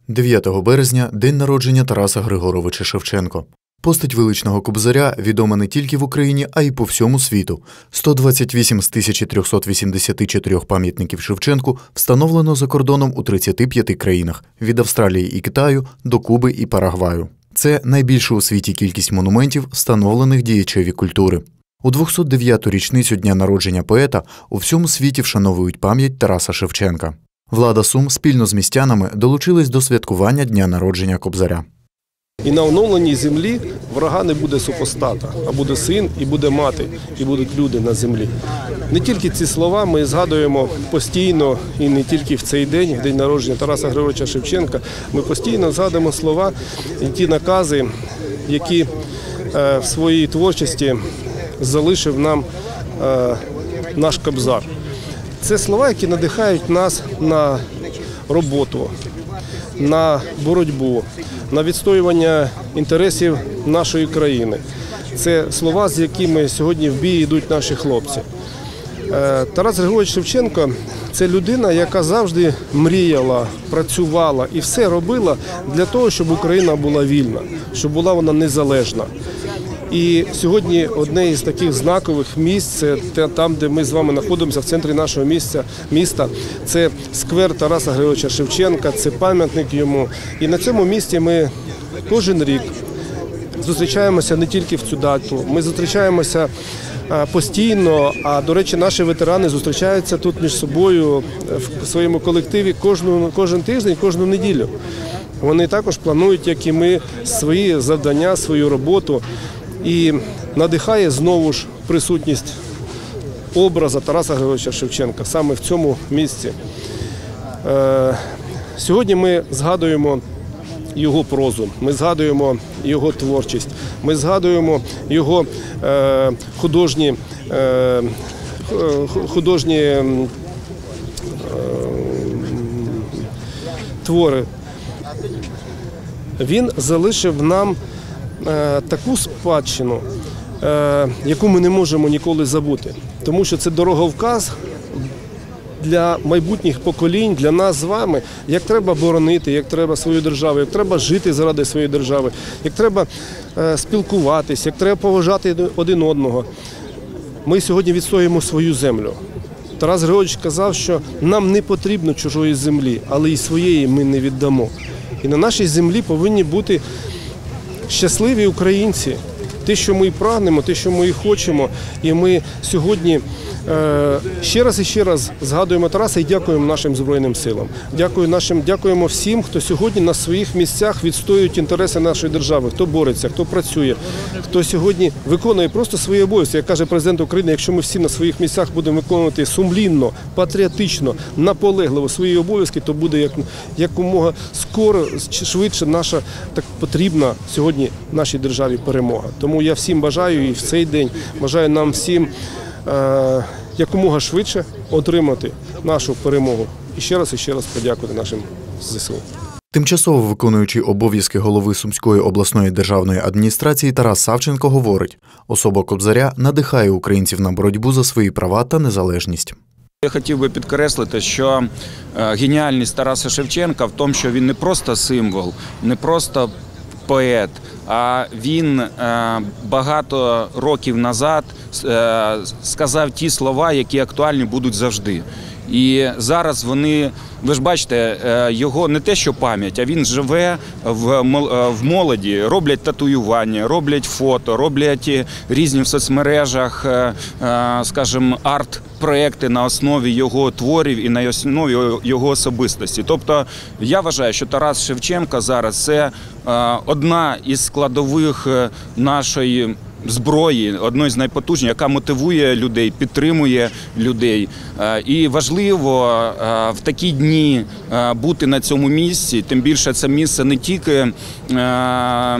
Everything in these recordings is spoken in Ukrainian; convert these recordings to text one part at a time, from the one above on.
9 березня – день народження Тараса Григоровича Шевченка. Постать величного кобзаря відома не тільки в Україні, а й по всьому світу. 128 з 1384 пам'ятників Шевченку встановлено за кордоном у 35 країнах – від Австралії і Китаю до Куби і Парагваю. Це найбільша у світі кількість монументів, встановлених діячеві культури. У 209-ту річницю дня народження поета у всьому світі вшановують пам'ять Тараса Шевченка. Влада Сум спільно з містянами долучились до святкування дня народження кобзаря. І на оновленій землі врага не буде супостата, а буде син і буде мати, і будуть люди на землі. Не тільки ці слова ми згадуємо постійно, і не тільки в цей день, в день народження Тараса Григоровича Шевченка, ми постійно згадуємо слова і ті накази, які в своїй творчості залишив нам наш кобзар. Це слова, які надихають нас на роботу, на боротьбу, на відстоювання інтересів нашої країни. Це слова, з якими сьогодні в бій йдуть наші хлопці. Тарас Григорович Шевченко – це людина, яка завжди мріяла, працювала і все робила для того, щоб Україна була вільна, щоб була вона незалежна. І сьогодні одне із таких знакових місць, це там, де ми з вами знаходимося, в центрі нашого міста, це сквер Тараса Григоровича Шевченка, це пам'ятник йому. І на цьому місці ми кожен рік зустрічаємося не тільки в цю дату, ми зустрічаємося постійно, а, до речі, наші ветерани зустрічаються тут між собою в своєму колективі кожен тиждень, кожну неділю. Вони також планують, як і ми, свої завдання, свою роботу. І надихає знову ж присутність образа Тараса Григоровича Шевченка саме в цьому місці. Сьогодні ми згадуємо його прозу, ми згадуємо його творчість, ми згадуємо його художні твори. Він залишив нам таку спадщину, яку ми не можемо ніколи забути. Тому що це дороговказ для майбутніх поколінь, для нас з вами, як треба боронити, як треба свою державу, як треба жити заради своєї держави, як треба спілкуватися, як треба поважати один одного. Ми сьогодні відстоюємо свою землю. Тарас Григорович казав, що нам не потрібно чужої землі, але і своєї ми не віддамо. І на нашій землі повинні бути щасливі українці, те, що ми прагнемо, те, що ми і хочемо. І ми сьогодні ще раз і ще раз згадуємо Тараса і дякуємо нашим Збройним силам. Дякуємо всім, хто сьогодні на своїх місцях відстоюють інтереси нашої держави, хто бореться, хто працює, хто сьогодні виконує просто свої обов'язки. Як каже президент України, якщо ми всі на своїх місцях будемо виконувати сумлінно, патріотично, наполегливо свої обов'язки, то буде якомога скоро, швидше наша так потрібна сьогодні нашій державі перемога. Тому я всім бажаю і в цей день бажаю нам всім якомога швидше отримати нашу перемогу. І ще раз подякувати нашим ЗСУ. Тимчасово виконуючий обов'язки голови Сумської обласної державної адміністрації Тарас Савченко говорить, особа кобзаря надихає українців на боротьбу за свої права та незалежність. Я хотів би підкреслити, що геніальність Тараса Шевченка в тому, що він не просто символ, не просто поет, а він багато років назад сказав ті слова, які актуальні будуть завжди. І зараз вони, ви ж бачите, його не те, що пам'ять, а він живе в молоді, роблять татуювання, роблять фото, роблять різні в соцмережах, скажімо, арт-проекти на основі його творів і на основі його особистості. Тобто я вважаю, що Тарас Шевченко зараз – це одна із складових нашої зброї, одної з найпотужніших, яка мотивує людей, підтримує людей. І важливо в такі дні бути на цьому місці, тим більше це місце не тільки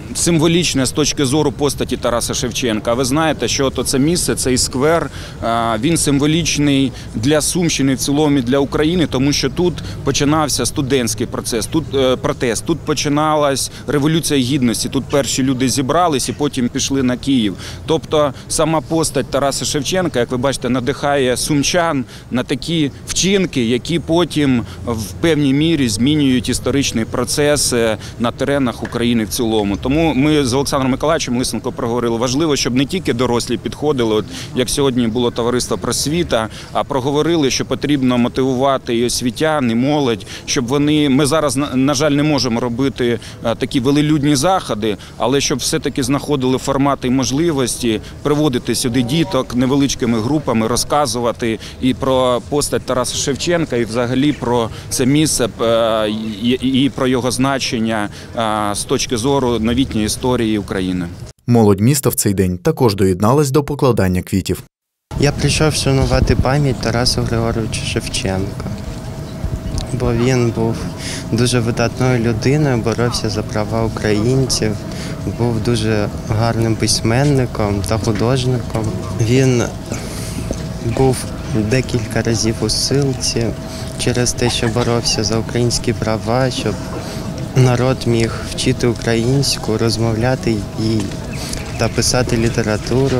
символічне з точки зору постаті Тараса Шевченка. А ви знаєте, що це місце, цей сквер, він символічний для Сумщини в цілому і для України, тому що тут починався студентський протест, тут починалась Революція Гідності, тут перші люди зібрались і потім пішли на Київ. Тобто сама постать Тараса Шевченка, як ви бачите, надихає сумчан на такі вчинки, які потім в певній мірі змінюють історичний процес на теренах України в цілому. Тому ми з Олександром Миколаївичем Лисенко проговорили, важливо, щоб не тільки дорослі підходили, як сьогодні було товариство «Просвіта», а проговорили, що потрібно мотивувати і освітян, і молодь, щоб вони, ми зараз, на жаль, не можемо робити такі велелюдні заходи, але щоб все-таки знаходили формати і можливості приводити сюди діток невеличкими групами, розказувати і про постать Тараса Шевченка, і взагалі про це місце, і про його значення з точки зору новітньої історії України. Молодь міста в цей день також доєдналась до покладання квітів. Я прийшов вшанувати пам'ять Тараса Григоровича Шевченка, бо він був дуже видатною людиною, боровся за права українців, був дуже гарним письменником та художником. Він був декілька разів у ссилці через те, що боровся за українські права, щоб народ міг вчити українську, розмовляти її та писати літературу.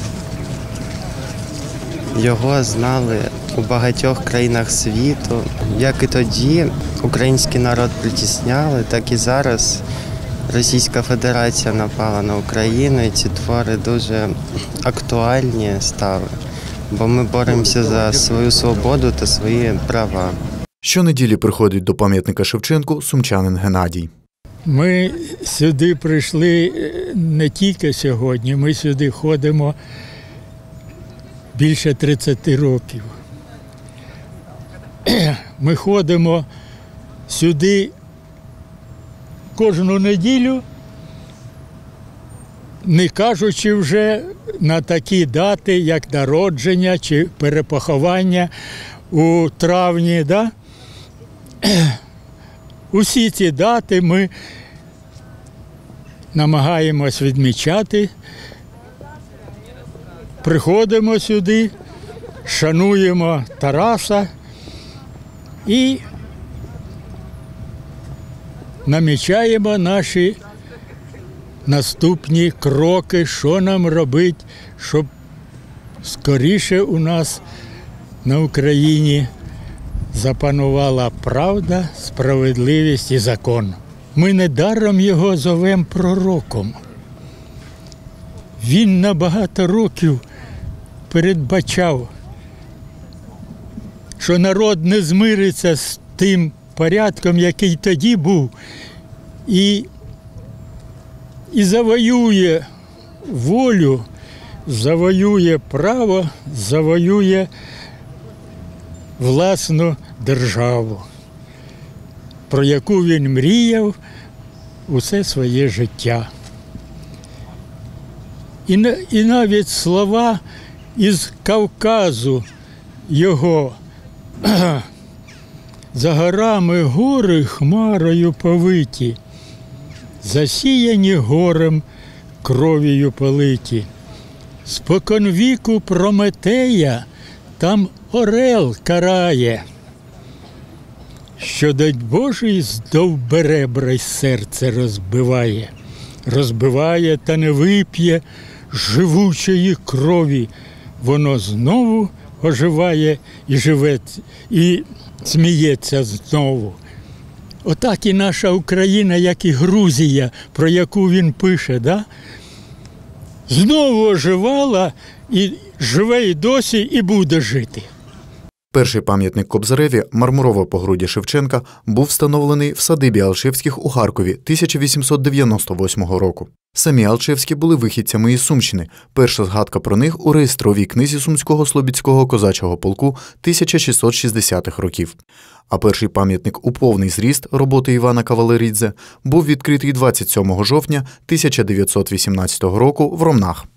Його знали у багатьох країнах світу. Як і тоді український народ притісняли, так і зараз Російська Федерація напала на Україну, і ці твори дуже актуальні стали, бо ми боремося за свою свободу та свої права. Щонеділі приходить до пам'ятника Шевченку сумчанин Геннадій. Ми сюди прийшли не тільки сьогодні, ми сюди ходимо більше 30 років. Ми ходимо сюди кожну неділю, не кажучи вже на такі дати, як народження чи перепоховання у травні. Да? Усі ці дати ми намагаємось відмічати. Приходимо сюди, шануємо Тараса і намічаємо наші наступні кроки, що нам робити, щоб скоріше у нас на Україні запанувала правда, справедливість і закон. Ми недаром його зовемо пророком. Він на багато років передбачав, що народ не змириться з тим порядком, який тоді був, і завоює волю, завоює право, завоює власну державу, про яку він мріяв усе своє життя. І навіть слова із Кавказу його: «За горами гори хмарою повиті, засіяні горем кров'ю политі. Споконвіку Прометея там орел карає, що дать Божий здовберебра й серце розбиває. Розбиває та не вип'є живучої крові, воно знову оживає і живе, і сміється знову». Отак і наша Україна, як і Грузія, про яку він пише, да? Знову оживала і живе і досі, і буде жити. Перший пам'ятник Кобзареві мармурове погруддя Шевченка був встановлений в садибі Алшевських у Харкові 1898 року. Самі Алшевські були вихідцями із Сумщини. Перша згадка про них у реєстровій книзі Сумського Слобідського козачого полку 1660-х років. А перший пам'ятник у повний зріст роботи Івана Кавалерідзе був відкритий 27 жовтня 1918 року в Ромнах.